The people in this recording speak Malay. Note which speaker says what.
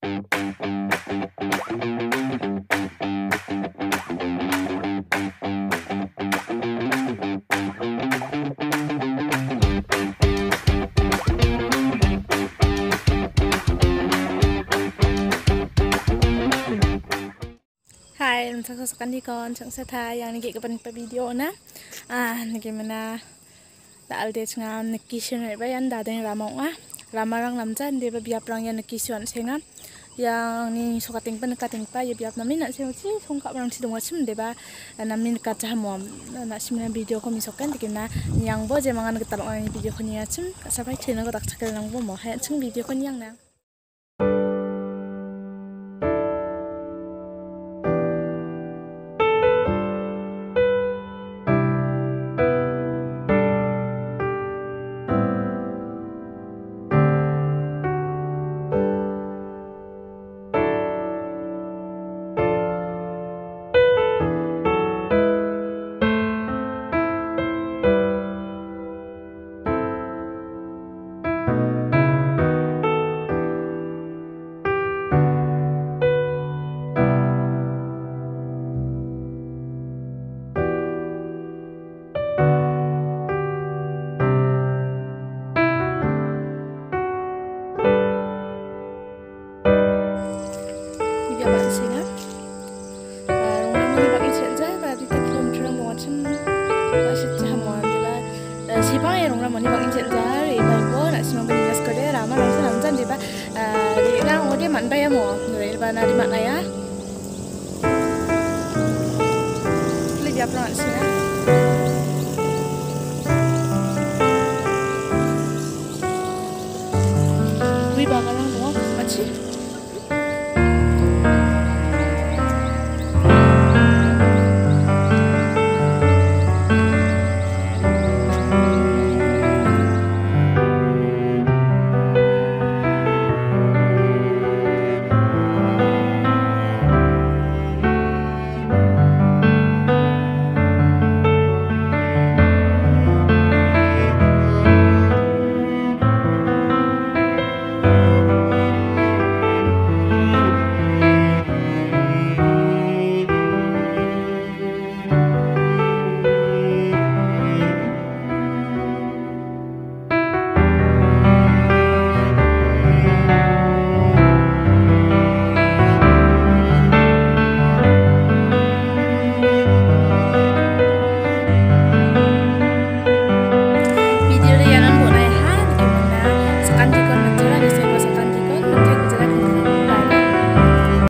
Speaker 1: Hai, saksikan di kon saya yang niki kapan video na. Niki mana dal de cnga Mikgisi ne ba yan Dadeng ramong ramarang lamjan de ba biap rang yan Mikgisi an senga yang ni sokating pa ya biap namin na si songka rang si dongwa sim de ba namin ka chamom na simna video ko misokan dikina yang bo je mangan getalong ani video ko nya sim sabai thena ko tak chakal nang bo mo ha chung video ko nyang na. Sipang ya Rongram ni bang incet jari bago nak simang beringas kode ramah langsung lamjan di ba di nang ode man ba ya mo dari ba na di mana ya lebih apa nak sih